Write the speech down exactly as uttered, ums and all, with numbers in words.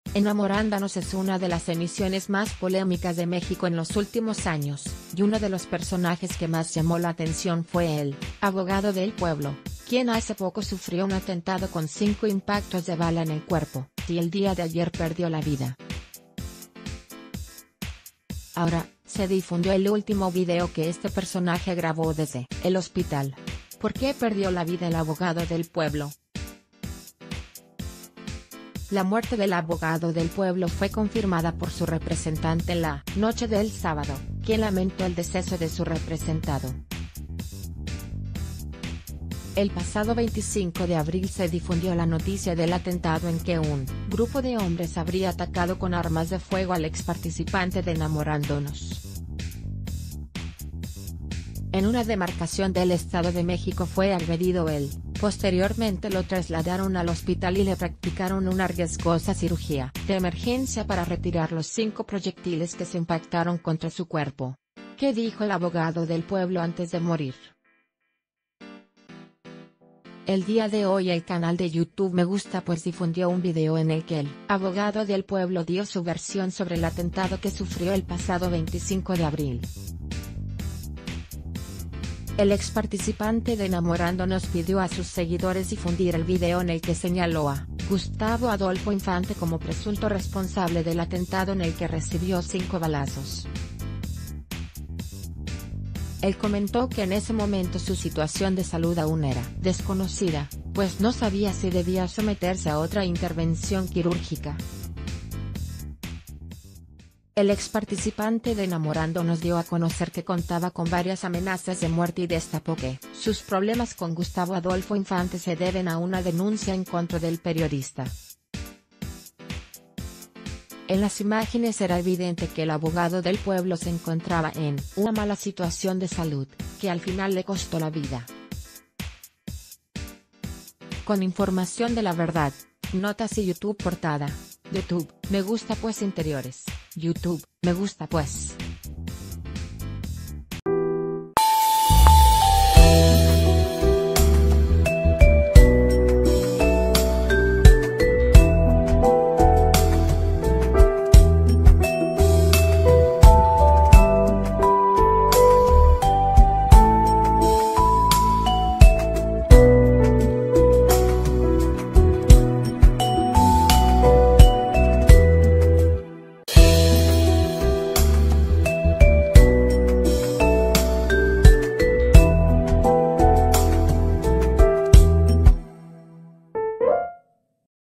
Enamorándonos es una de las emisiones más polémicas de México en los últimos años, y uno de los personajes que más llamó la atención fue el abogado del pueblo, quien hace poco sufrió un atentado con cinco impactos de bala en el cuerpo, y el día de ayer perdió la vida. Ahora, se difundió el último video que este personaje grabó desde el hospital. ¿Por qué perdió la vida el abogado del pueblo? La muerte del abogado del pueblo fue confirmada por su representante la noche del sábado, quien lamentó el deceso de su representado. El pasado veinticinco de abril se difundió la noticia del atentado en que un grupo de hombres habría atacado con armas de fuego al ex participante de Enamorándonos. En una demarcación del Estado de México fue agredido él. Posteriormente lo trasladaron al hospital y le practicaron una riesgosa cirugía de emergencia para retirar los cinco proyectiles que se impactaron contra su cuerpo. ¿Qué dijo el abogado del pueblo antes de morir? El día de hoy el canal de YouTube Me Gusta Pues difundió un video en el que el abogado del pueblo dio su versión sobre el atentado que sufrió el pasado veinticinco de abril. El ex participante de Enamorándonos pidió a sus seguidores difundir el video en el que señaló a Gustavo Adolfo Infante como presunto responsable del atentado en el que recibió cinco balazos. Él comentó que en ese momento su situación de salud aún era desconocida, pues no sabía si debía someterse a otra intervención quirúrgica. El ex participante de Enamorándonos dio a conocer que contaba con varias amenazas de muerte y destapó que sus problemas con Gustavo Adolfo Infante se deben a una denuncia en contra del periodista. En las imágenes era evidente que el abogado del pueblo se encontraba en una mala situación de salud, que al final le costó la vida. Con información de La Verdad, Notas y YouTube Portada. YouTube, Me Gusta Pues Interiores. YouTube, Me Gusta Pues.